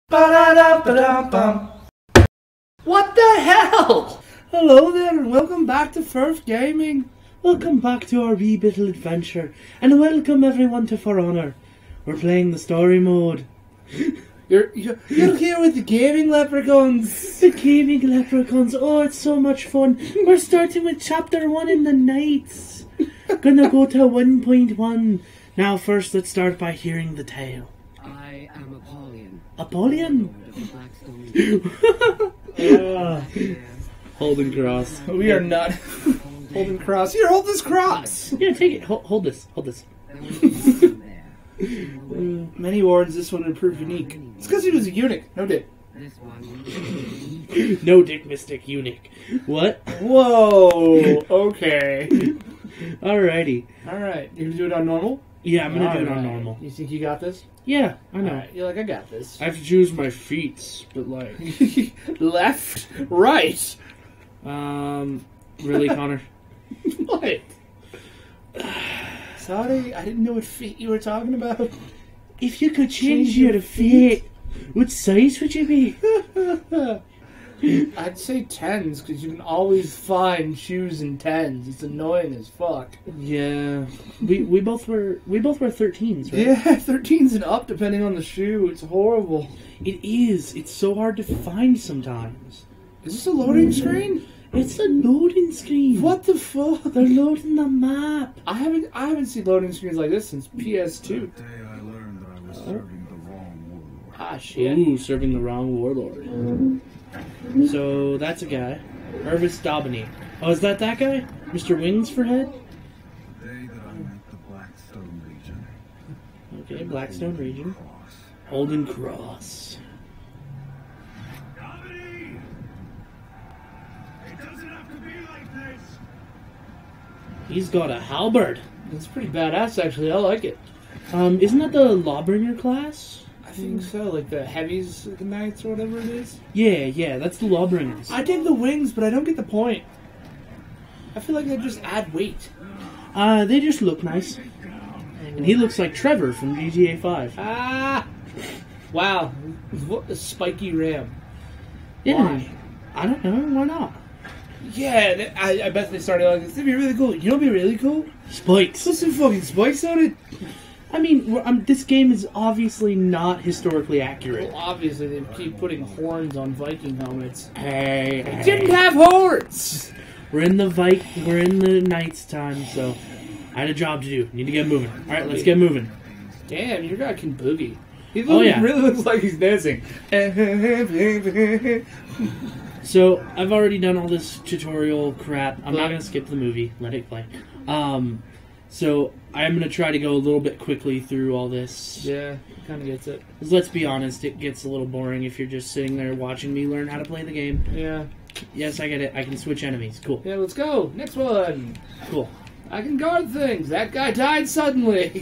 Ba-da-da-ba-dum-bum. What the hell? Hello there and welcome back to Firth Gaming. Welcome back to our wee little adventure. And welcome everyone to For Honor. We're playing the story mode. You're here with the gaming leprechauns. The gaming leprechauns. Oh, it's so much fun. We're starting with chapter 1 in the Knights. Gonna go to 1.1. Now first let's start by hearing the tale. I am Apollyon. Apollyon? Holding cross. We are not holding cross. Here, hold this cross. Yeah, take it. Hold this. Hold this. Many warns this one would prove unique. It's because he was a eunuch. No dick. This one. No dick mystic eunuch. What? Whoa. Okay. Alrighty. Alright. You gonna do it on normal? Yeah, I'm gonna do it on normal. You think you got this? Yeah, I know. Right. You're like, I got this. I have to choose my feet, but like... Left? Right? Really, Connor? What? Sorry, I didn't know what feet you were talking about. If you could change your feet, what size would you be? I'd say 10s, because you can always find shoes in 10s. It's annoying as fuck. Yeah. We both were 13s, right? Yeah, 13s and up, depending on the shoe. It's horrible. It is. It's so hard to find sometimes. Is this a loading screen? It's a loading screen. What the fuck? They're loading the map. I haven't seen loading screens like this since PS2. That day I learned that I was serving the wrong warlord. Ah, shit. Ooh, serving the wrong warlord. So, that's a guy. Irvis Daubeny. Oh, is that guy? Mr. Wings for head? The day that I met the Blackstone region. Okay, Blackstone region. Holden Cross. Daubeny! It doesn't have to be like this! He's got a halberd. That's pretty badass, actually. I like it. Isn't that the Lawbringer class? I think so, like the heavies of the knights or whatever it is. Yeah, that's the Lawbringers. I dig the wings, but I don't get the point. I feel like they just add weight. They just look nice. And he looks like Trevor from GTA 5. Ah! Wow. What a spiky ram. Yeah. Why? I don't know. Why not? Yeah, I bet they started like this. It'd be really cool. You know what'd be really cool? Spikes. Put some fucking spikes on it. I mean, this game is obviously not historically accurate. Well, obviously they keep putting horns on Viking helmets. Hey, it didn't have horns. We're in the Knights time, so I had a job to do. Need to get moving. All right, let's get moving. Damn, your guy can boogie. He really looks like he's dancing. So I've already done all this tutorial crap. I'm not gonna skip the movie. Let it play. So I'm going to try to go a little bit quickly through all this. Yeah, kind of gets it. 'Cause let's be honest, it gets a little boring if you're just sitting there watching me learn how to play the game. Yeah. Yes, I get it. I can switch enemies. Cool. Yeah, let's go. Next one. Cool. I can guard things. That guy died suddenly.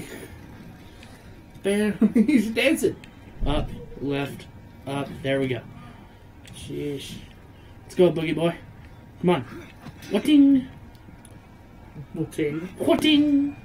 Bam. He's dancing. Up, left, up. There we go. Sheesh. Let's go, Boogie Boy. Come on. What-ting? What-ting? What-ting?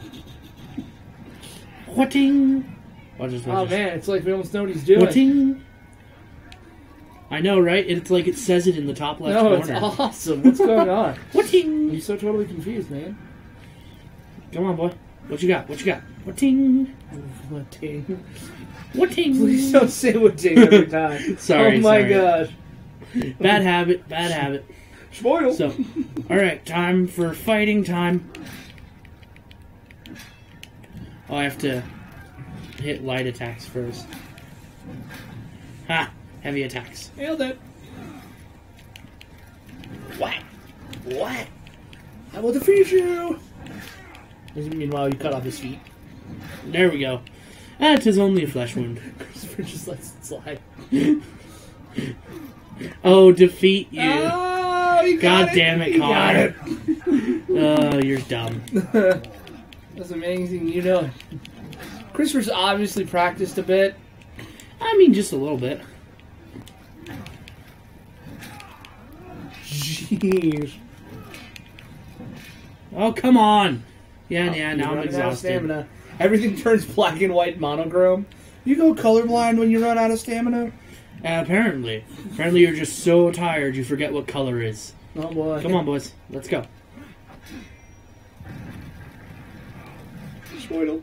What-ting? Oh man, it's like we almost know what he's doing. What-ting? I know, right? It's like it says it in the top left corner. It's awesome. What's going on? What-ting? I'm so totally confused, man. Come on, boy. What you got? What you got? What-ting? What-ting? What-ting? Please don't say what-ting every time. Sorry, oh my gosh. Bad habit, bad habit. Spoil. So, alright, time for fighting time. Oh, I have to hit light attacks first. Ha! Heavy attacks. Nailed it. What? What? I will defeat you! Meanwhile, you cut off his feet. There we go. That is only a flesh wound. Christopher just lets it slide. Oh, defeat you. Oh, you God damn it, Connor. Oh, you're dumb. That's amazing, you know. Christopher's obviously practiced a bit. I mean, just a little bit. Jeez. Oh, come on. Yeah, now I'm exhausted. Everything turns black and white monochrome. You go colorblind when you run out of stamina? Apparently. Apparently you're just so tired you forget what color is. Oh boy. Come on, boys. Let's go. Spoiled.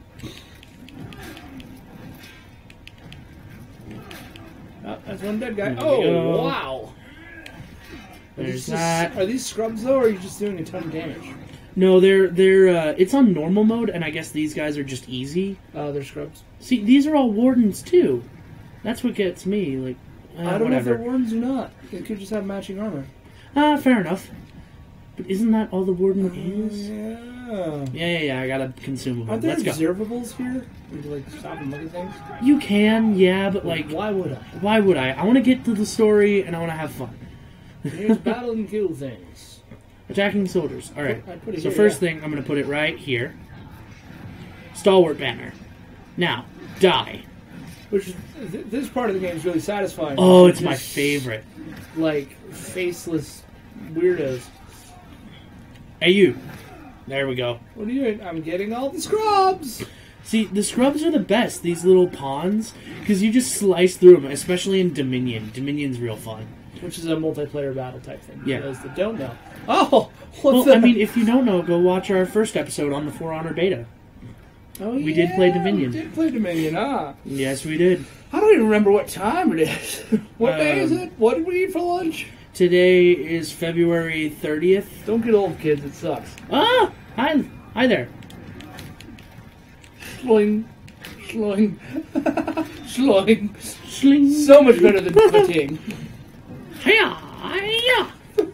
Oh, that's one dead guy. There we go. Oh, wow. There's that. Are these scrubs, though, or are you just doing a ton of damage? No, they're it's on normal mode, and I guess these guys are just easy. Oh, they're scrubs. See, these are all wardens, too. That's what gets me, like, I don't know if whatever. they're wardens or not. They could just have matching armor. Fair enough. But isn't that all the warden is? Yeah. Yeah, I got a consumable. Aren't there Let's go. observables here? You can, like, stop and look at things? You can, yeah, but, like, Why would I? why would I? I want to get to the story, and I want to have fun. Here's battle and kill things. Attacking soldiers. Alright. I'd put it So here, first yeah. thing, I'm going to put it right here. Stalwart banner. Now, die. Which is, this part of the game is really satisfying. Oh, They're it's my just, favorite. Like, faceless weirdos. Hey, you. There we go. What are you doing? I'm getting all the scrubs! See, the scrubs are the best, these little pawns, because you just slice through them, especially in Dominion. Dominion's real fun. Which is a multiplayer battle type thing. Yeah. For those that don't know. Oh! Well, What's that? I mean, if you don't know, go watch our first episode on the For Honor beta. Oh, we did play Dominion. We did play Dominion, huh? Yes, we did. I don't even remember what time it is. What day is Um, it? What did we eat for lunch? Today is February 30th. Don't get old, kids. It sucks. Ah! Hi there. Schloing. Schloing. Schloing. Sling. So much better than footing. Hiya! Hiya!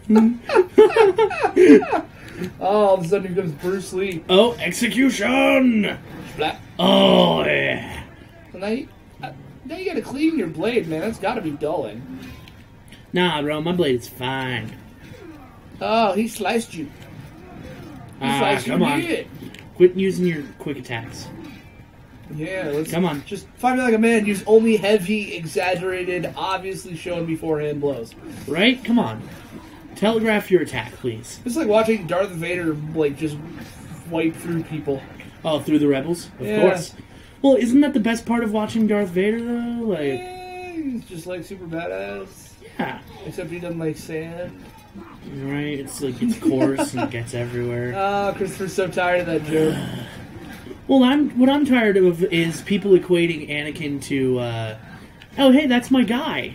Oh, all of a sudden here comes Bruce Lee. Oh, execution! Splat. Oh, yeah. So now you gotta clean your blade, man. That's gotta be dulling. Nah, bro, my blade's fine. Oh, he sliced you. He Ah, sliced you come on. good. Quit using your quick attacks. Yeah, let's Come on. Just fight me like a man. Use only heavy, exaggerated, obviously shown beforehand blows. Right? Come on. Telegraph your attack, please. It's like watching Darth Vader like just wipe through people. Oh, through the rebels? Of Yeah. course. Well, isn't that the best part of watching Darth Vader, though? Like, Yeah, he's just like super badass. yeah. Except he doesn't like sand. Right? It's like, it's coarse and it gets everywhere. Oh, Christopher's so tired of that joke. Well, what I'm tired of is people equating Anakin to, oh, hey, that's my guy.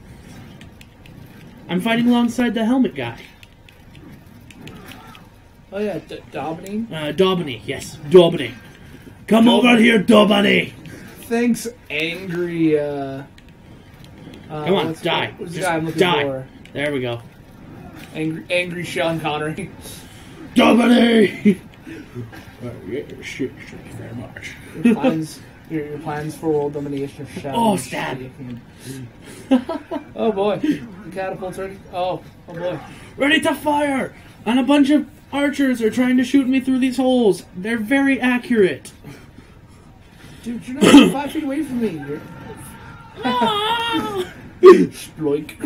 I'm fighting alongside the helmet guy. Oh yeah, Domini. Daubeny, yes, Daubeny. Come over here, Daubeny! Thanks, angry. Come on, die. What's the Just guy I'm looking die. for? There we go. Angry Sean Connery. Daubeny! Yeah, shit, thank you very much. Your plans for world domination are shattered. Oh, stab. Oh boy, the catapult's ready. Oh boy. Ready to fire! And a bunch of archers are trying to shoot me through these holes. They're very accurate. Dude, you're not 5 feet away from me. You're... Ah! Sploink.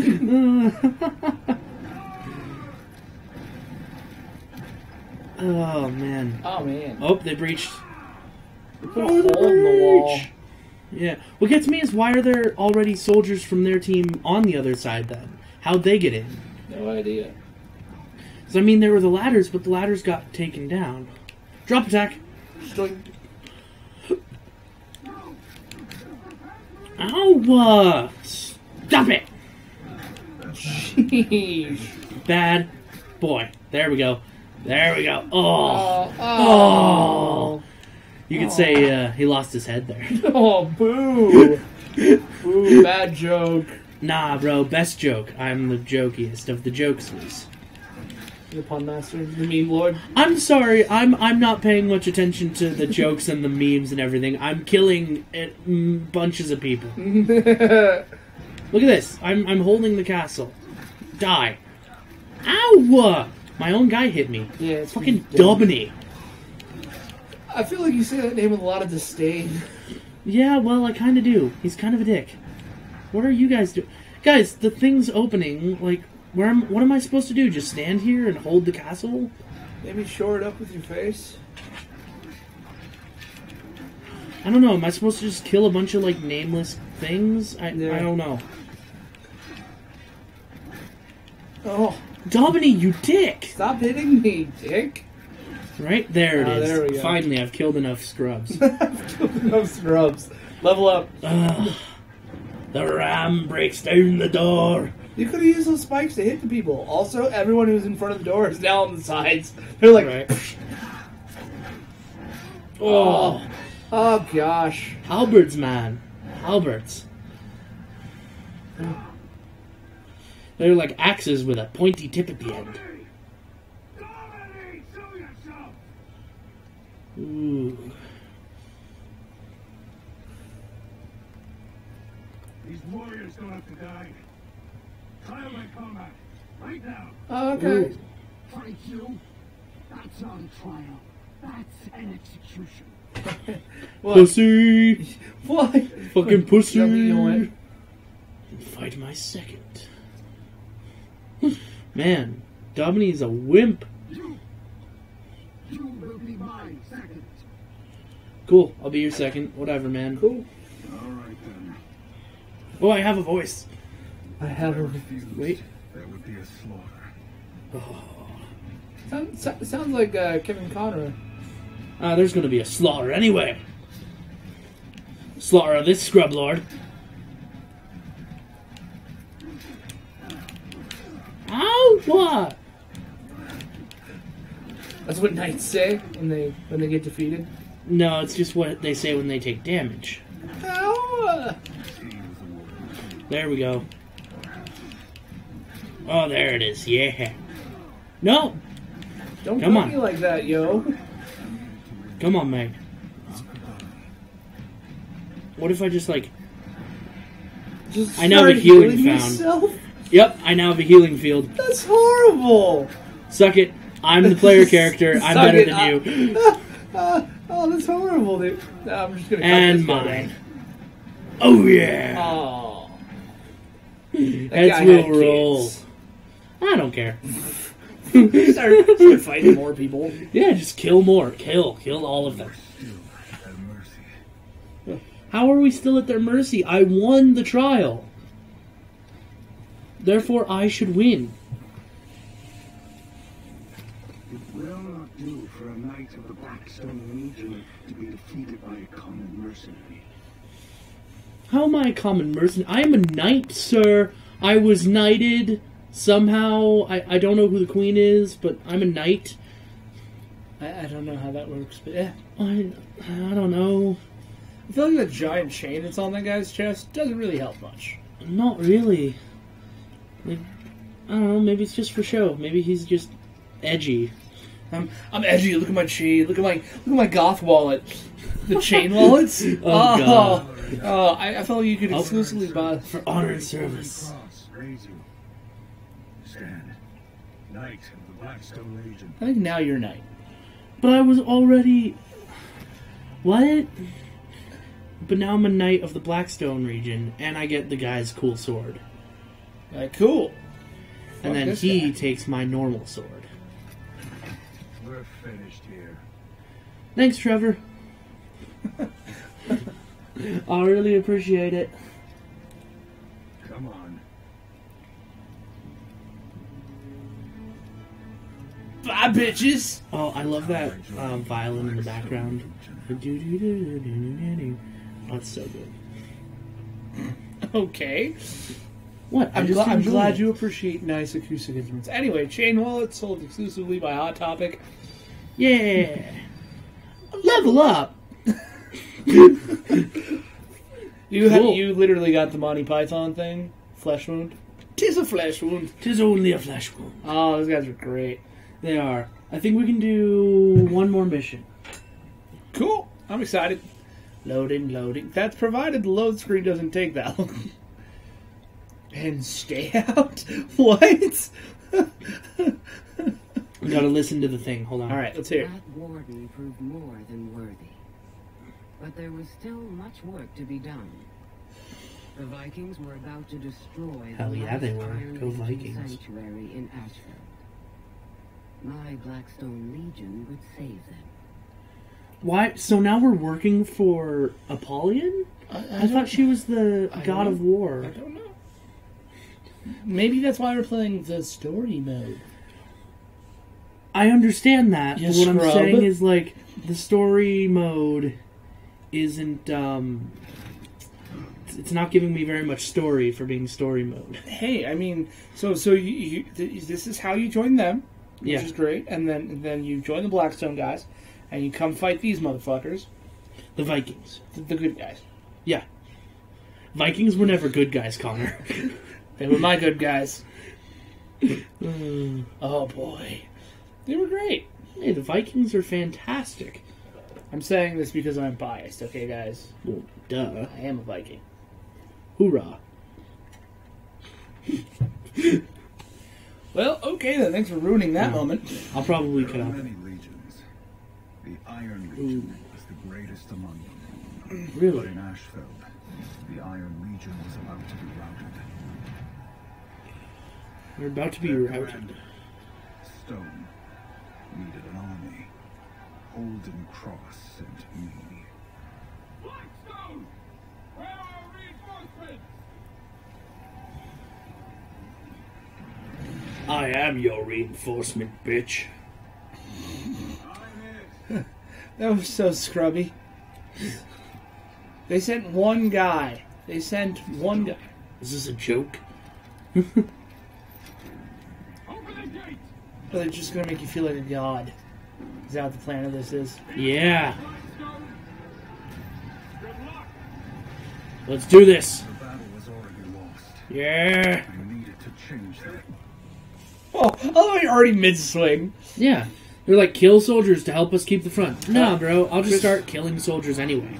Oh, man. Oh man. Oh, they breached. Put a hole in the wall. Yeah. What gets me is why are there already soldiers from their team on the other side then? How'd they get in? No idea. Because, I mean, there were the ladders, but the ladders got taken down. Drop attack. Sploink. Ow! Stop it! Jeez. Bad boy. There we go. There we go. Oh. Oh. You could say he lost his head there. Oh, boo. Boo, bad joke. Nah, bro. Best joke. I'm the jokiest of the jokesters. The pun master, the meme lord. I'm sorry. I'm not paying much attention to the jokes and the memes and everything. I'm killing bunches of people. Look at this. I'm holding the castle. Die. Ow! My own guy hit me. Yeah, it's Fucking dumb. Daubeny. I feel like you say that name with a lot of disdain. Yeah, well, I kind of do. He's kind of a dick. What are you guys doing? Guys, the thing's opening. Like, what am I supposed to do? Just stand here and hold the castle? Maybe shore it up with your face. I don't know. Am I supposed to just kill a bunch of, like, nameless things? I don't know. Oh, Domini, you dick! stop hitting me, dick. Right? There it is. There we go. Finally, I've killed enough scrubs. No scrubs. Level up. Ugh. The ram breaks down the door. You could have used those spikes to hit the people. Also, everyone who's in front of the door is now on the sides. They're like, Right. oh, oh gosh. Halberds, man. Halberds. They're like axes with a pointy tip at the end. Dominic, show yourself! Ooh. These warriors don't have to die. Trial by combat. Right now. Oh, okay. Ooh. Fight you? That's on trial. That's an execution. What? Pussy! What? Fucking pussy! Is that what you want? Fight my second. Man, Domini's a wimp. You will be my second. Cool, I'll be your second. Whatever, man. Cool. All right then. Oh, I have a voice. I have a... Wait. There would be a slaughter. Sounds like Kevin Conroy. There's gonna be a slaughter anyway. Slaughter of this scrub lord. Ow! What? That's what knights say when they get defeated. No, it's just what they say when they take damage. Ow! There we go. Oh, there it is. Yeah. No! Don't Come put on. me like that, yo. Come on, Meg. What if I just, like... Just I now have a start healing healing found. yourself? Yep, I now have a healing field. That's horrible. Suck it. I'm the player character. I'm Suck better it than you. Oh, that's horrible, dude. No, I'm just gonna cut And this guy mine. Oh, yeah. down. Oh. Heads guy will had roll. kids. I don't care. Start fighting more people. Yeah, just kill more. Kill all of them. Have mercy. How are we still at their mercy? I won the trial. Therefore, I should win. It will not do for a knight of the Blackstone Legion to be defeated by a common mercenary. How am I a common mercenary? I am a knight, sir. I was knighted somehow. I don't know who the queen is, but I'm a knight. I don't know how that works, but yeah. I don't know. I feel like the giant chain that's on that guy's chest doesn't really help much. Not really. Like, I don't know. Maybe it's just for show. Maybe he's just edgy. I'm edgy. Look at my chain. Look at my goth wallet. The chain wallets. God. Oh, I felt like you could exclusively buy. For honor and service. Cross, raise you. Stand. Knight of the Blackstone Legion. I think now you're knight. But I was already... What? But now I'm a knight of the Blackstone region, and I get the guy's cool sword. Cool. And Fuck then this he guy. takes my normal sword. We're finished here. Thanks, Trevor. I really appreciate it. Come on. Bye, bitches. Oh, I love that violin in the background. Oh, it's so good. Okay. What? I'm enjoyed glad it. you appreciate nice acoustic instruments. Anyway, chain wallet sold exclusively by Hot Topic. Yeah. Level up. You literally got the Monty Python thing. Flesh wound. 'Tis a flesh wound. 'Tis only a flesh wound. Oh, those guys are great. They are. I think we can do one more mission. Cool. I'm excited. Loading. That's provided the load screen doesn't take that long. And stay out? What? We gotta listen to the thing. Hold on. Alright, let's hear it. That warden proved more than worthy. But there was still much work to be done. The Vikings were about to destroy Hell the yeah, they last were. Iron Go Legion Vikings. sanctuary in Ashfield. My Blackstone Legion would save them. Why? So now we're working for Apollyon? I thought she was the god of war. I don't know. Maybe that's why we're playing the story mode. I understand that. You But what I'm scrub. saying is, like, the story mode isn't, it's not giving me very much story for being story mode. Hey, I mean, so this is how you join them, which is great, and then you join the Blackstone guys, and you come fight these motherfuckers, The Vikings. the good guys. Yeah. Vikings were never good guys, Connor. They were my good guys. Oh boy, they were great. Hey, the Vikings are fantastic. I'm saying this because I'm biased, okay, guys? Well, duh. I am a Viking. Hoorah. Well, okay then. Thanks for ruining that moment. I'll probably There cut are off. many legions. The Iron Legion is the greatest among them. But Really? in Ashfeld, the Iron Legion was about to be routed. We're about to be Their routed. commander, Stone, needed an army. Holden Cross sent me. Blackstone! Where are reinforcements? I am your reinforcement, bitch. That was so scrubby. They sent one guy. They sent one guy. Is this a joke? Open the gate! They're just gonna make you feel like a god. Is that what the plan of this is? Yeah. Blackstone! Good luck! Let's do this. The battle was already lost. Yeah. I needed to change that. Oh, I'm already mid-swing. Yeah. They're like, kill soldiers to help us keep the front. Nah, bro. I'll just start killing soldiers anyway.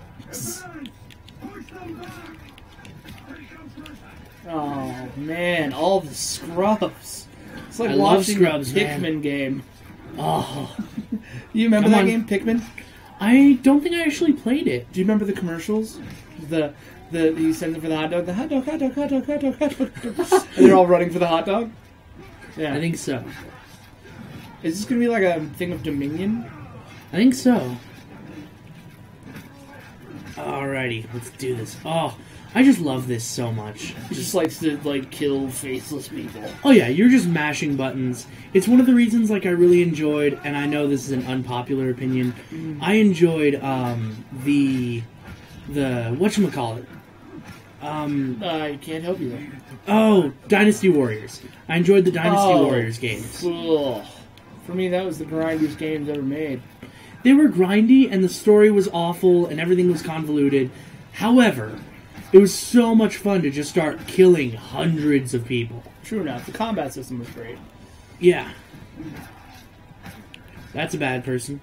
Oh, man. All the scrubs. It's like I love watching scrubs, the man. Pikmin game. Oh. You remember Come that on. game, Pikmin? I don't think I actually played it. Do you remember the commercials? The you send them for the hot dog. The hot dog, hot dog, hot dog, hot dog, hot dog. And they're all running for the hot dog? Yeah. I think so. Is this going to be like a thing of Dominion? I think so. Alrighty, let's do this. Oh, I just love this so much. He just likes to, like, kill faceless people. Oh yeah, you're just mashing buttons. It's one of the reasons, like, I really enjoyed, and I know this is an unpopular opinion, I enjoyed, the whatchamacallit? I can't help you there. Oh, Dynasty Warriors. I enjoyed the Dynasty Oh. Warriors games. Ugh. For me, that was the grindiest games ever made. They were grindy, and the story was awful, and everything was convoluted. However, it was so much fun to just start killing hundreds of people. True enough, the combat system was great. Yeah. That's a bad person.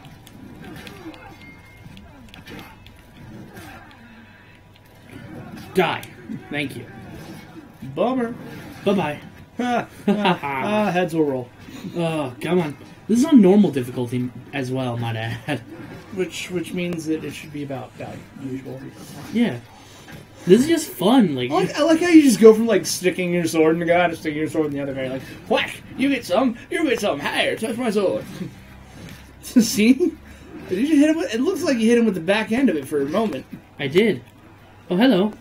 Die. Thank you. Bummer. Bye-bye. Heads will roll. Oh, come on. This is on normal difficulty as well, might I add. Which means that it should be about usual. Yeah. This is just fun. Like, I like how you just go from, like, sticking your sword in the guy to sticking your sword in the other guy. Like, whack! You get some, higher, touch my sword. See? Did you just hit him with, it looks like you hit him with the back end of it for a moment. I did. Oh, hello.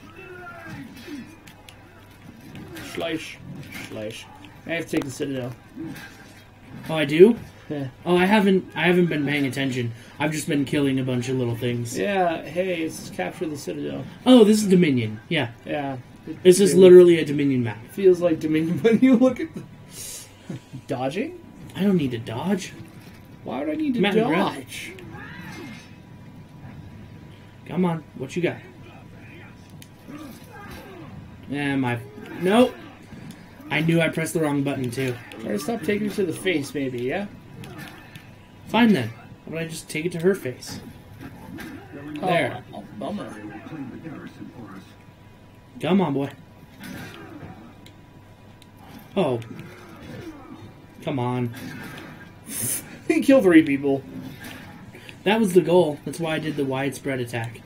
Slice. I have to take the Citadel. Oh, I do? Yeah. Oh, I haven't been paying attention. I've just been killing a bunch of little things. Yeah, hey, it's capture the Citadel. Oh, this is Dominion. Yeah. Yeah. This is literally a Dominion map. Feels like Dominion when you look at the... Dodging? I don't need to dodge. Why would I need to Matt and Brad. dodge? Come on. What you got? Nope. I knew I pressed the wrong button, too. Alright, stop taking it to the face, maybe, yeah? Fine, then. How about I just take it to her face? There. Oh, bummer. They will claim the garrison for us. Come on, boy. Oh. Come on. He killed 3 people. That was the goal. That's why I did the widespread attack.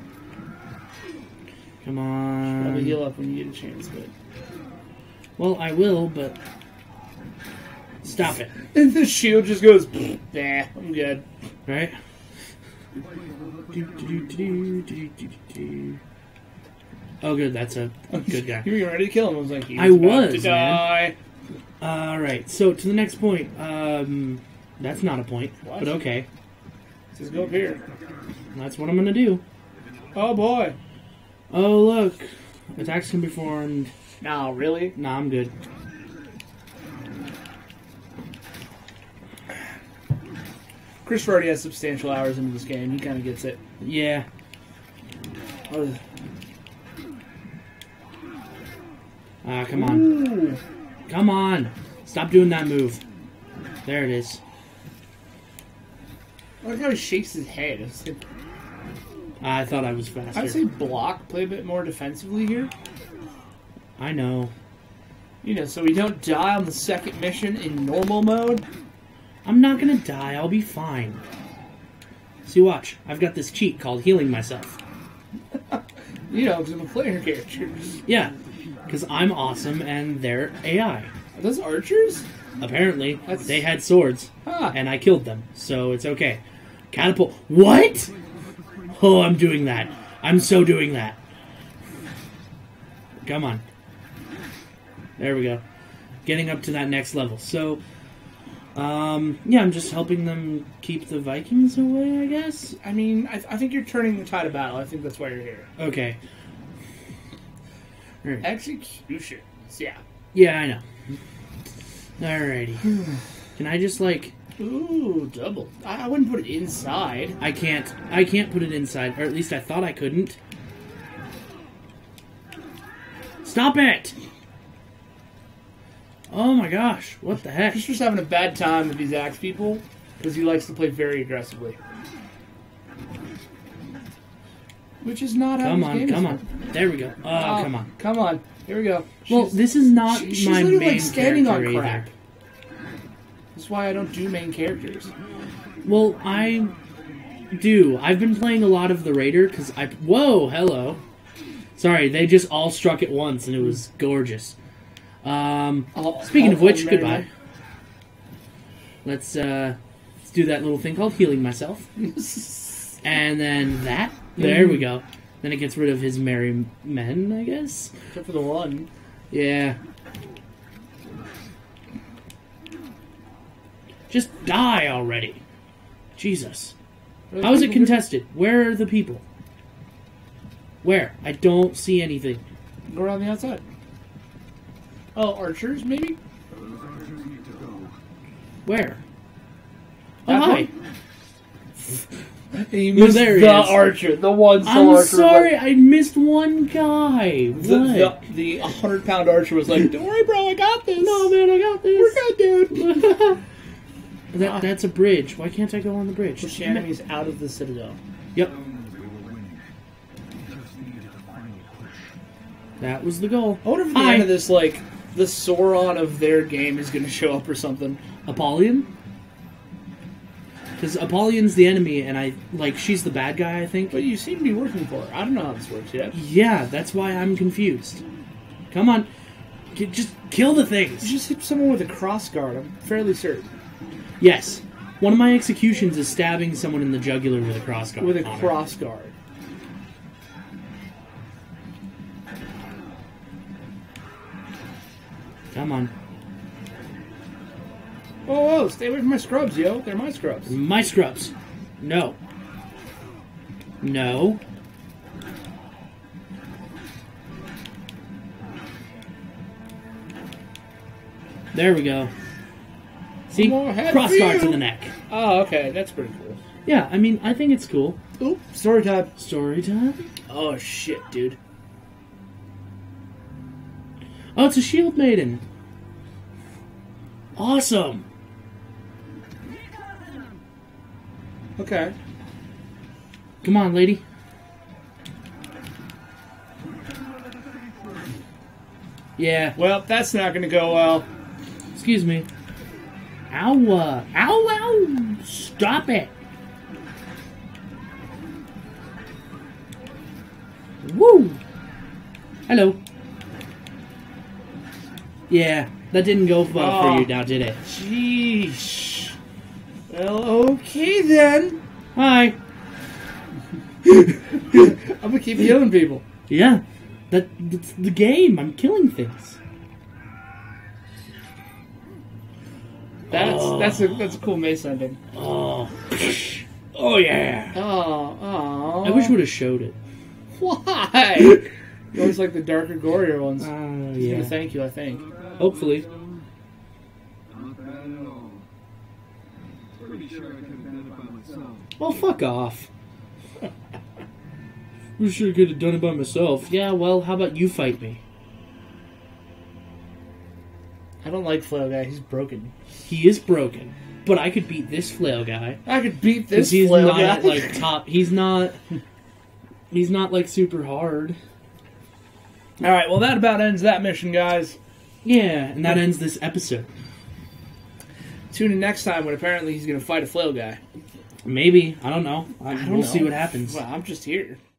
Come on. Probably heal up when you get a chance, but... Well, I will, but... Stop it. And the shield just goes, nah, I'm good. Right? Oh, good. That's a good guy. You were ready to kill him. I was like, I was, to die. All right. So to the next point. That's not a point, What? but okay. Just go up here. That's what I'm gonna do. Oh boy. Oh look, attacks can be performed. No, really? Nah, I'm good. Chris already has substantial hours into this game. He kind of gets it. Yeah. Come on. Ooh. Come on. Stop doing that move. There it is. I like how he shakes his head. It's like, I thought I was faster. I'd say block, play a bit more defensively here. I know. You know, so we don't die on the second mission in normal mode. I'm not gonna die. I'll be fine. See, watch. I've got this cheat called healing myself. You know, because I'm a player character. Yeah, because I'm awesome and they're AI. Are those archers? Apparently, That's- they had swords, Huh. and I killed them, so it's okay. Catapult. What? Oh, I'm doing that. I'm so doing that. Come on. There we go. Getting up to that next level. So, yeah, I'm just helping them keep the Vikings away, I guess? I mean, I think you're turning the tide of battle. I think that's why you're here. Okay. Alright. Executions. Yeah. Yeah, I know. Alrighty. Can I just, like... Ooh, double. I wouldn't put it inside. I can't put it inside, or at least I thought I couldn't. Stop it! Oh my gosh, what the heck? He's just having a bad time with these axe people because he likes to play very aggressively. Which is not how Come this on, game come is. on. There we go. Oh, come on. Come on. Here we go. Well, this is not she's my literally, main like, standing on character crap. either. That's why I don't do main characters. Well, I do. I've been playing a lot of the Raider because I... Whoa, hello. Sorry, they just all struck at once and it was gorgeous. Speaking of which, Mary goodbye. Let's do that little thing called healing myself. And then that. There we go. Then it gets rid of his merry men, I guess. Except for the one. Yeah. Just die already. Jesus. How is it contested? Where are the people? Where? I don't see anything. Go around the outside. Oh, archers, maybe? Those archers need to go. Where? Oh, That hi. one? You No, missed there he the is. archer, the one I'm archer. sorry, I missed one guy. What? The 100-pound archer was like, "Don't worry, bro, I got this." No, man, I got this. We're good, dude. That's a bridge. Why can't I go on the bridge? Push the enemies out of the citadel. Yep, We were winning. We just needed a final push. that was the goal. I wonder if at the Hi. end of this, like, the Sauron of their game is going to show up or something. Apollyon? Because Apollion's the enemy, and she's the bad guy, I think. But you seem to be working for her. I don't know how this works yet. Yeah, that's why I'm confused. Come on. Just kill the You things. just hit someone with a cross guard, I'm fairly certain. Yes. One of my executions is stabbing someone in the jugular with a crossguard. With a on her. cross guard. Come on. Whoa, stay away from my scrubs, yo. They're my scrubs. My scrubs. No. No. There we go. See? More head Cross for guard you. to the neck. Oh, okay. That's pretty cool. Yeah, I mean, I think it's cool. Oop, story time. Story time? Oh, shit, dude. Oh, it's a shield maiden. Awesome. Okay. Come on, lady. Yeah, Well, that's not going to go well. excuse me. Ow, ow, stop it. Woo. Hello. Yeah, that didn't go well for you now, did it? Sheesh. Well, okay then. Hi. I'm gonna keep killing people. Yeah, that's the game. I'm killing things. That's a cool mace ending. Oh, oh yeah. Oh. I wish we would have showed it. Why? You always like the darker, gorier ones. He's Yeah. gonna thank you, I think. Hopefully. Not bad at all. Pretty sure I could have done it by myself. Well, fuck off. I'm sure I could have done it by myself. Yeah, well, how about you fight me? I don't like Flail Guy. He's broken. He is broken, but I could beat this flail guy. I could beat Because this he's Flail not Guy. at, like, top. He's not like super hard. All right, well, that about ends that mission, guys. Yeah, and that ends this episode. Tune in next time when apparently he's going to fight a Flail Guy. Maybe. I don't know. I don't We'll know. see what happens. Well, I'm just here.